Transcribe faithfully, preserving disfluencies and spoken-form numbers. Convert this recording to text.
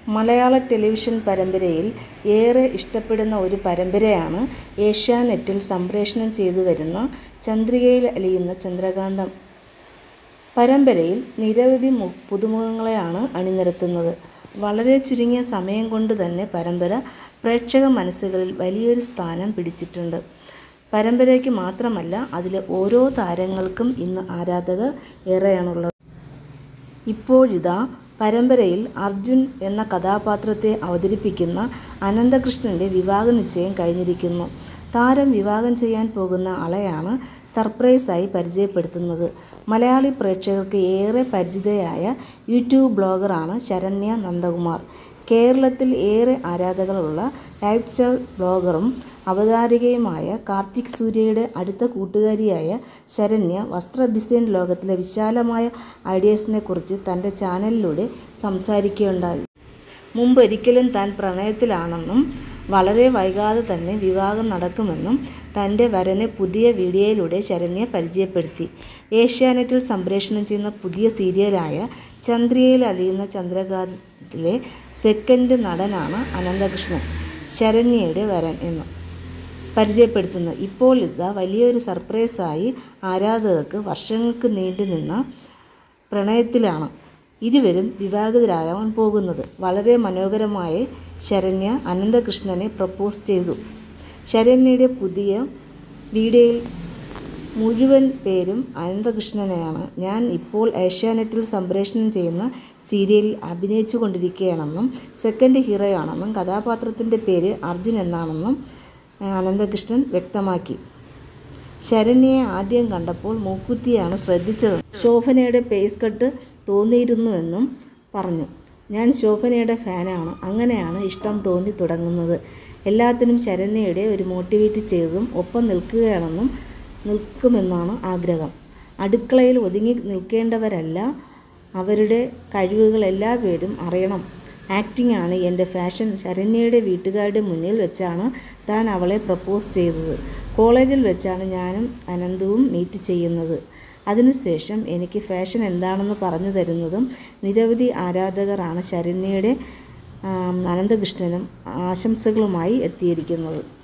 മലയാള television പരമ്പരയിൽ ഏറെ ഇഷ്ടപ്പെടുന്ന ഒരു പരമ്പരയാണ് ഏഷ്യാനെറ്റിൽ സംപ്രേഷണം ചെയ്തു വരുന്ന ചന്ദ്രികയിൽ അലിയുന്ന ചന്ദ്രകാന്തം. പരമ്പരയിൽ നിരവധി പുതുമുഖങ്ങളെയാണ് അണിനിരത്തുന്നത്. വളരെ ചുരുങ്ങിയ സമയം കൊണ്ട് തന്നെ പരമ്പര പ്രേക്ഷക മനസ്സുകളിൽ വലിയൊരു സ്ഥാനം പിടിച്ചിട്ടുണ്ട്. പരമ്പരയ്ക്ക് മാത്രമല്ല, അതിലെ ഓരോ താരങ്ങൾക്കും ഇന്ന് ആരാധകർ ഏറെയാണുള്ളത്. ഇപ്പോഴിതാ പരമ്പരയിൽ അർജുൻ എന്ന കഥാപാത്രത്തെ അവതരിപ്പിക്കുന്ന അനന്തകൃഷ്ണൻ്റെ വിവാഹ നിശ്ചയം കഴിഞ്ഞിരിക്കുന്നു. താരം വിവാഹം ചെയ്യാൻ പോകുന്ന ആളെയാണ് സർപ്രൈസായി പരിചയപ്പെടുത്തുന്നത്. മലയാളി പ്രേക്ഷകർക്ക് ഏറെ പരിചിതയായ യൂട്യൂബ് ബ്ലോഗറാണ് ശരണ്യ നന്ദകുമാർ. കേരളത്തിൽ ഏറെ ആരാധകരുള്ള ലൈഫ് സ്റ്റൈൽ ബ്ലോഗറും അവതാരകയുമായ കാർത്തിക് സൂര്യയുടെ അടുത്ത കൂട്ടുകാരിയായ ശരണ്യ വസ്ത്ര ഡിസൈൻ ലോകത്തിലെ വിശാലമായ ഐഡിയാസിനെക്കുറിച്ച് തൻ്റെ ചാനലിലൂടെ സംസാരിക്കുകയുണ്ടായി. മുമ്പൊരിക്കലും താൻ പ്രണയത്തിലാണെന്നും വളരെ വൈകാതെ തന്നെ വിവാഹം നടക്കുമെന്നും തൻ്റെ വരനെ പുതിയ വീഡിയോയിലൂടെ ശരണ്യ പരിചയപ്പെടുത്തി. ഏഷ്യാനെറ്റിൽ സംപ്രേഷണം ചെയ്യുന്ന പുതിയ സീരിയലായ ചന്ദ്രികയിൽ അലിയുന്ന ചന്ദ്രകാന്തത്തിലെ സെക്കൻഡ് നടനാണ് അനന്തകൃഷ്ണൻ, ശരണ്യയുടെ വരൻ എന്ന് പരിചയപ്പെടുത്തുന്നത്. ഇപ്പോൾ ഇതാ വലിയൊരു സർപ്രൈസായി ആരാധകർക്ക്. വർഷങ്ങൾക്ക് നീണ്ടു നിന്ന പ്രണയത്തിലാണ് ഇരുവരും വിവാഹിതരാകാൻ പോകുന്നത്. വളരെ മനോഹരമായി ശരണ്യ അനന്തകൃഷ്ണനെ പ്രപ്പോസ് ചെയ്തു. ശരണ്യയുടെ പുതിയ വീഡിയോയിൽ മുഴുവൻ പേരും അനന്തകൃഷ്ണനെയാണ്. ഞാൻ ഇപ്പോൾ ഏഷ്യാനെറ്റിൽ സംപ്രേഷണം ചെയ്യുന്ന സീരിയലിൽ അഭിനയിച്ചു കൊണ്ടിരിക്കുകയാണെന്നും സെക്കൻഡ് ഹീറോയാണെന്നും കഥാപാത്രത്തിൻ്റെ പേര് അർജുൻ എന്നാണെന്നും അനന്തകൃഷ്ണൻ വ്യക്തമാക്കി. ശരണ്യയെ ആദ്യം കണ്ടപ്പോൾ മൂക്കുത്തിയാണ് ശ്രദ്ധിച്ചത്. ശോഭനയുടെ പേസ് കട്ട് തോന്നിയിരുന്നുവെന്നും പറഞ്ഞു. ഞാൻ ശോഭനയുടെ ഫാനാണ്. അങ്ങനെയാണ് ഇഷ്ടം തോന്നി തുടങ്ങുന്നത്. എല്ലാത്തിനും ശരണ്യയുടെ ഒരു മോട്ടിവേറ്റ് ചെയ്തതും ഒപ്പം നിൽക്കുകയാണെന്നും നിൽക്കുമെന്നാണ് ആഗ്രഹം. അടുക്കളയിൽ ഒതുങ്ങി നിൽക്കേണ്ടവരല്ല, അവരുടെ കഴിവുകൾ എല്ലാവരും അറിയണം. ആക്ടിംഗ് ആണ് എൻ്റെ ഫാഷൻ. ശരണ്യയുടെ വീട്ടുകാരുടെ മുന്നിൽ വെച്ചാണ് താൻ അവളെ പ്രപ്പോസ് ചെയ്തത്. കോളേജിൽ വെച്ചാണ് ഞാനും അനന്തവും മീറ്റ് ചെയ്യുന്നത്. അതിനുശേഷം എനിക്ക് ഫാഷൻ എന്താണെന്ന് പറഞ്ഞു തരുന്നതും നിരവധി ആരാധകരാണ് ശരണ്യയുടെ അനന്തകൃഷ്ണനും ആശംസകളുമായി എത്തിയിരിക്കുന്നത്.